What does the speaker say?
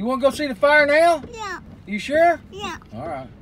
want to go see the fire now? Yeah. You sure? Yeah. All right.